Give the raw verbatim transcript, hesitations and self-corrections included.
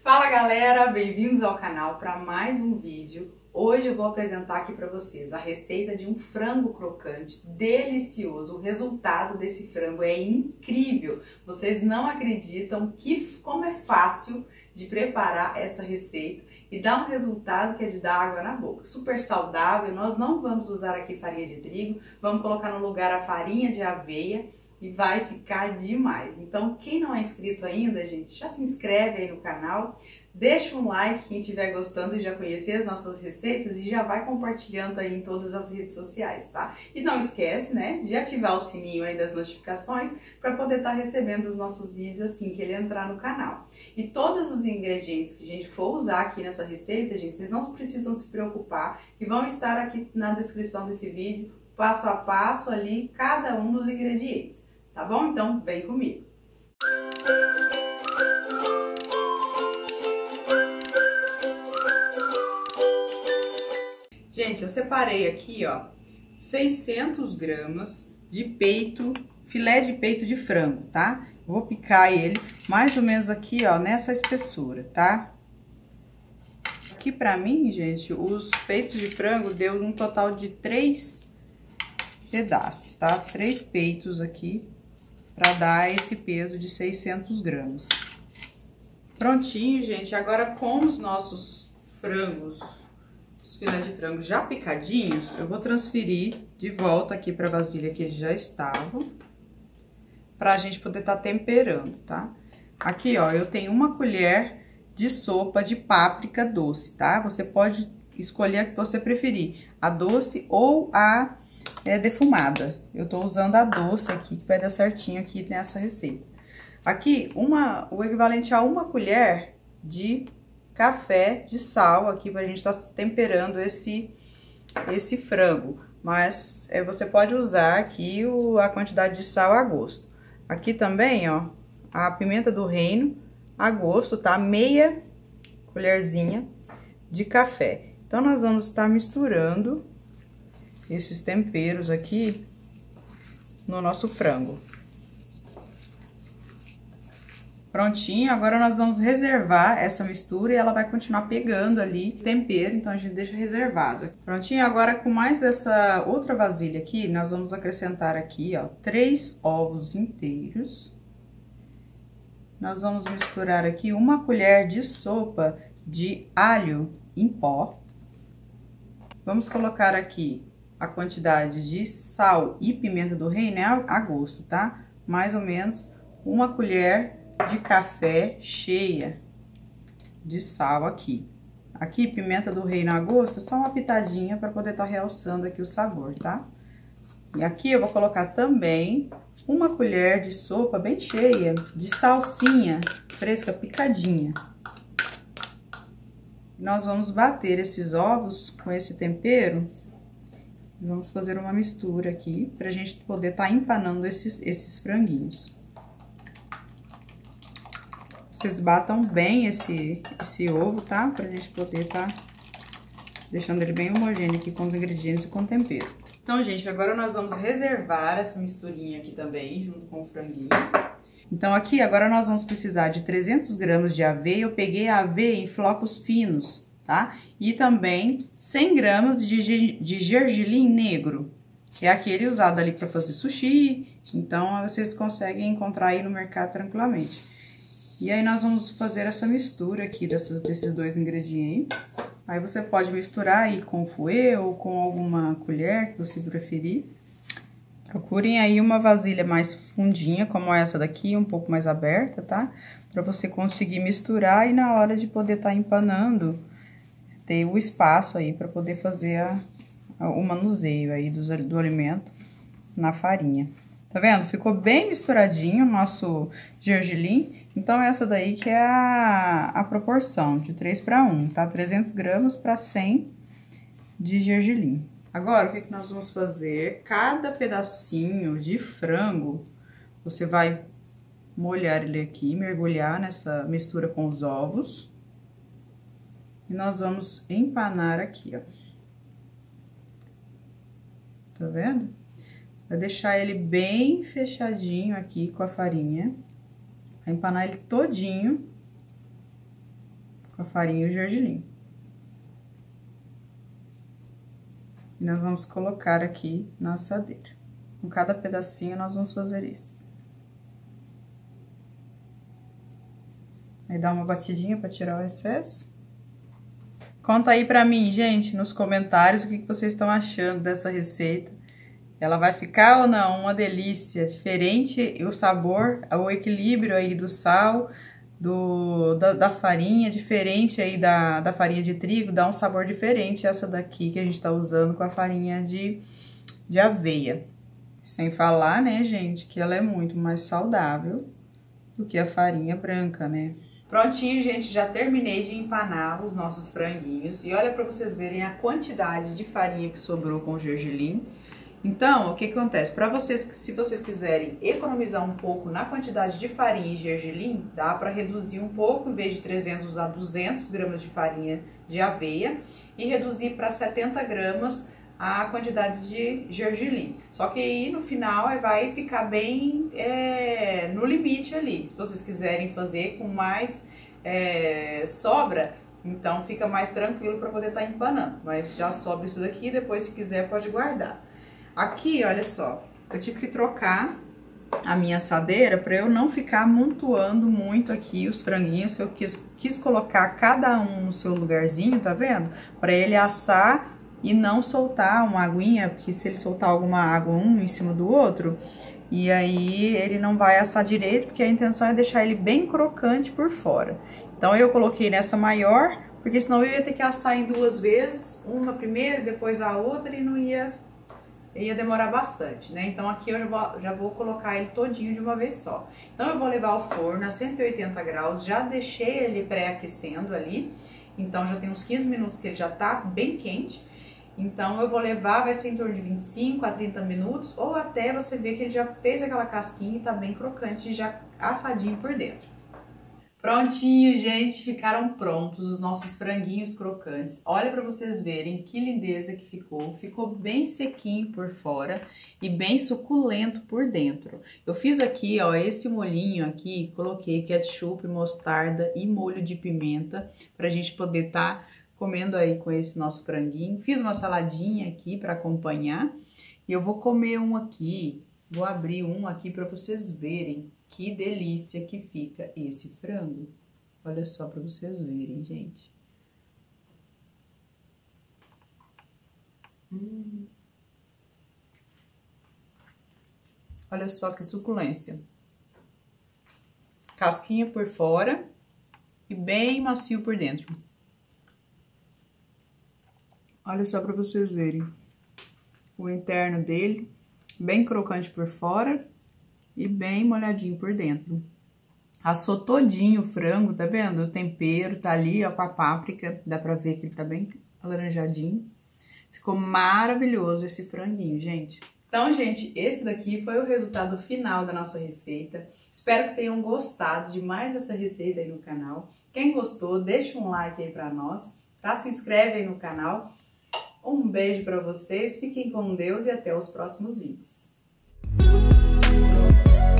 Fala galera, bem-vindos ao canal para mais um vídeo. Hoje eu vou apresentar aqui para vocês a receita de um frango crocante delicioso. O resultado desse frango é incrível. Vocês não acreditam que como é fácil de preparar essa receita e dá um resultado que é de dar água na boca. Super saudável. Nós não vamos usar aqui farinha de trigo, vamos colocar no lugar a farinha de aveia. E vai ficar demais. Então, quem não é inscrito ainda, gente, já se inscreve aí no canal, deixa um like quem estiver gostando e já conhecer as nossas receitas e já vai compartilhando aí em todas as redes sociais, tá? E não esquece, né, de ativar o sininho aí das notificações para poder estar recebendo os nossos vídeos assim que ele entrar no canal. E todos os ingredientes que a gente for usar aqui nessa receita, gente, vocês não precisam se preocupar, que vão estar aqui na descrição desse vídeo, passo a passo ali, cada um dos ingredientes, tá bom? Então, vem comigo! Gente, eu separei aqui, ó, seiscentos gramas de peito, filé de peito de frango, tá? Vou picar ele mais ou menos aqui, ó, nessa espessura, tá? Aqui pra mim, gente, os peitos de frango deu um total de três pedaços, tá? Três peitos aqui para dar esse peso de seiscentos gramas. Prontinho, gente. Agora com os nossos frangos, os filés de frango já picadinhos, eu vou transferir de volta aqui para a vasilha que eles já estavam, para a gente poder estar temperando, tá? Aqui, ó, eu tenho uma colher de sopa de páprica doce, tá? Você pode escolher a que você preferir, a doce ou a é defumada. Eu tô usando a doce aqui, que vai dar certinho aqui nessa receita. Aqui, uma, o equivalente a uma colher de café de sal aqui, pra gente tá temperando esse, esse frango. Mas é, você pode usar aqui o, a quantidade de sal a gosto. Aqui também, ó, a pimenta do reino a gosto, tá? Meia colherzinha de café. Então, nós vamos estar misturando esses temperos aqui no nosso frango. Prontinho, agora nós vamos reservar essa mistura e ela vai continuar pegando ali tempero, então a gente deixa reservado. Prontinho, agora com mais essa outra vasilha aqui, nós vamos acrescentar aqui, ó, três ovos inteiros. Nós vamos misturar aqui uma colher de sopa de alho em pó. Vamos colocar aqui a quantidade de sal e pimenta do reino é a gosto, tá? Mais ou menos uma colher de café cheia de sal aqui. Aqui, pimenta do reino a gosto, só uma pitadinha para poder estar realçando aqui o sabor, tá? E aqui eu vou colocar também uma colher de sopa bem cheia de salsinha fresca picadinha. Nós vamos bater esses ovos com esse tempero. Vamos fazer uma mistura aqui, pra gente poder tá empanando esses, esses franguinhos. Vocês batam bem esse, esse ovo, tá? Pra gente poder tá deixando ele bem homogêneo aqui com os ingredientes e com o tempero. Então, gente, agora nós vamos reservar essa misturinha aqui também, junto com o franguinho. Então, aqui, agora nós vamos precisar de trezentos gramas de aveia. Eu peguei a aveia em flocos finos, tá? E também cem gramas de, de gergelim negro, que é aquele usado ali para fazer sushi, então vocês conseguem encontrar aí no mercado tranquilamente. E aí nós vamos fazer essa mistura aqui dessas, desses dois ingredientes. Aí você pode misturar aí com fouet ou com alguma colher que você preferir. Procurem aí uma vasilha mais fundinha, como essa daqui, um pouco mais aberta, tá? Para você conseguir misturar e na hora de poder estar empanando, ter o espaço aí para poder fazer a, a, o manuseio aí do, do alimento na farinha. Tá vendo? Ficou bem misturadinho o nosso gergelim. Então, essa daí que é a, a proporção, de três para um, tá? trezentos gramas para cem de gergelim. Agora, o que que nós vamos fazer? Cada pedacinho de frango, você vai molhar ele aqui, mergulhar nessa mistura com os ovos. E nós vamos empanar aqui, ó. Tá vendo? Vai deixar ele bem fechadinho aqui com a farinha. Vai empanar ele todinho. com a farinha e o gergelim. E nós vamos colocar aqui na assadeira. Com cada pedacinho, nós vamos fazer isso. Aí dá uma batidinha pra tirar o excesso. Conta aí pra mim, gente, nos comentários o que vocês estão achando dessa receita. Ela vai ficar ou não uma delícia, diferente o sabor, o equilíbrio aí do sal, do, da, da farinha, diferente aí da, da farinha de trigo, dá um sabor diferente essa daqui que a gente tá usando com a farinha de, de aveia. Sem falar, né, gente, que ela é muito mais saudável do que a farinha branca, né? Prontinho, gente, já terminei de empanar os nossos franguinhos. E olha pra vocês verem a quantidade de farinha que sobrou com o gergelim. Então, o que que acontece? Para vocês, se vocês quiserem economizar um pouco na quantidade de farinha e gergelim, dá para reduzir um pouco, em vez de trezentos, usar duzentos gramas de farinha de aveia e reduzir para setenta gramas a quantidade de gergelim. Só que aí no final vai ficar bem é, no limite ali. Se vocês quiserem fazer com mais é, sobra, então fica mais tranquilo para poder estar tá empanando. Mas já sobra isso daqui, depois se quiser pode guardar. Aqui, olha só, eu tive que trocar a minha assadeira para eu não ficar amontoando muito aqui os franguinhos, que eu quis, quis colocar cada um no seu lugarzinho, tá vendo? Para ele assar e não soltar uma aguinha, porque se ele soltar alguma água um em cima do outro, e aí ele não vai assar direito, porque a intenção é deixar ele bem crocante por fora. Então, eu coloquei nessa maior, porque senão eu ia ter que assar em duas vezes, uma primeiro, depois a outra, e não ia... ia demorar bastante, né? Então, aqui eu já vou, já vou colocar ele todinho de uma vez só. Então, eu vou levar ao forno a cento e oitenta graus, já deixei ele pré-aquecendo ali. Então, já tem uns quinze minutos que ele já tá bem quente. Então, eu vou levar, vai ser em torno de vinte e cinco a trinta minutos, ou até você ver que ele já fez aquela casquinha e tá bem crocante, já assadinho por dentro. Prontinho, gente, ficaram prontos os nossos franguinhos crocantes. Olha para vocês verem que lindeza que ficou. Ficou bem sequinho por fora e bem suculento por dentro. Eu fiz aqui, ó, esse molhinho aqui, coloquei ketchup, mostarda e molho de pimenta pra gente poder tá comendo aí com esse nosso franguinho. Fiz uma saladinha aqui para acompanhar e eu vou comer um aqui, vou abrir um aqui para vocês verem. Que delícia que fica esse frango. Olha só pra vocês verem, gente. Hum. Olha só que suculência. Casquinha por fora e bem macio por dentro. Olha só pra vocês verem. O interno dele, bem crocante por fora. E bem molhadinho por dentro. Assou todinho o frango, tá vendo? O tempero tá ali, ó, com a páprica. Dá pra ver que ele tá bem alaranjadinho. Ficou maravilhoso esse franguinho, gente. Então, gente, esse daqui foi o resultado final da nossa receita. Espero que tenham gostado de mais essa receita aí no canal. Quem gostou, deixa um like aí pra nós, tá? Se inscreve aí no canal. Um beijo pra vocês, fiquem com Deus e até os próximos vídeos. Thank you.